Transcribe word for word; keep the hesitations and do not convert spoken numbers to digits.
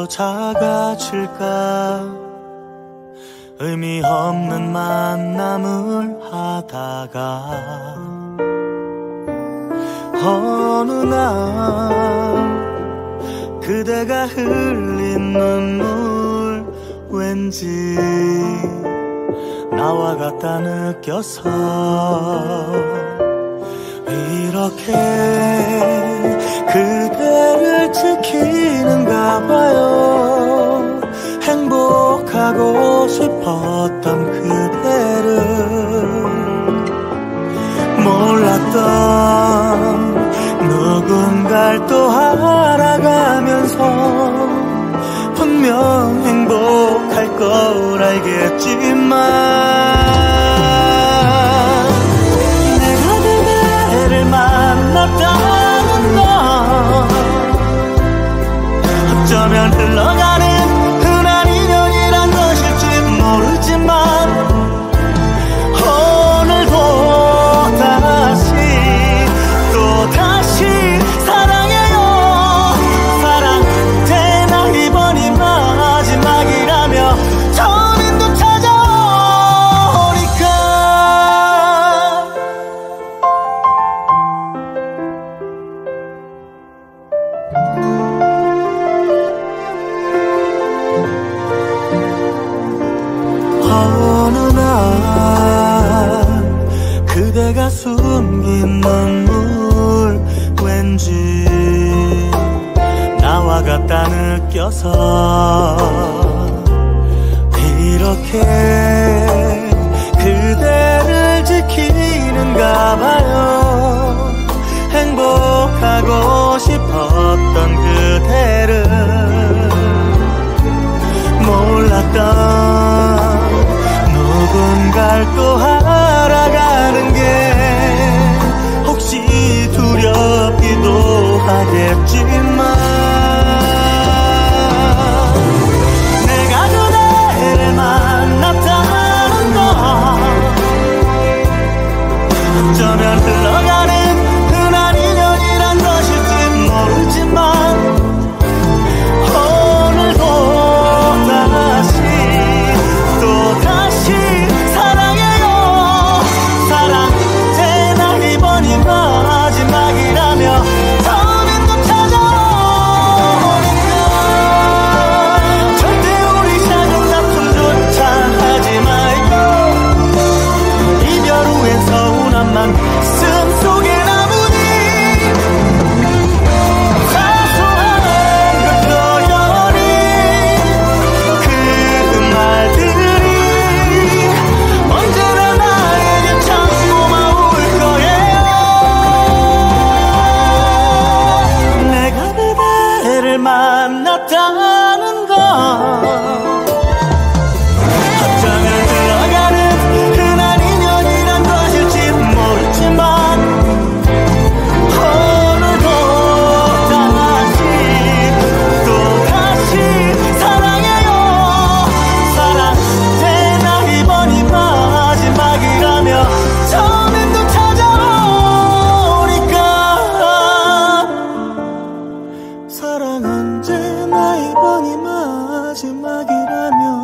더 작아질까? 의미 없는 만남을 하다가 어느 날 그대가 흘린 눈물 왠지 나와 같다 느껴서 이렇게 그대를 지키는가 봐요. 행복하고 싶었던 그대를 몰랐던 누군가를 또 알아가면서 분명 행복할 걸 알겠지만 내가 그대를 만났다는 건 어쩌면 흘러가는 흔한 인연이란 것일지 모르지만 오늘도 다시 또 다시 사랑해요. 사랑 되나 이번이 마지막이라며 처음인도 찾아오니까 어느 날 그대가 숨긴 눈물 왠지 나와 같다 느껴서 이렇게 그대를 지키는가 봐요. 행복하고 싶었던 그대를 몰랐던 누군가를 또 알아가는 게 혹시 두렵기도 하겠지만 내가 그대를 만났다는 건 어쩌면 흘러가는 흔한 인연이란 것일지 모르지만 오늘도 다시 또 다시 사랑해요. 사랑 되나 이번이 마지막이라며 처음인도 찾아오니까 절대 우리 작은 다툼조차 하지 말고 이별 후엔 서운한 맘 가슴 속에 남으니 사소한 그 표현이 그 말들이 언제나 나에게 참 고마울 거예요. 내가 그대를 만났다는 건 어쩌면 흘러가는 흔한 인연이란 것일지 모르지만 오늘도 다시 또 다시 사랑해요. 사랑 되나 이번이 마지막이라며 처음인도 찾아오니까 사랑 언제나 이번이 마지막이라며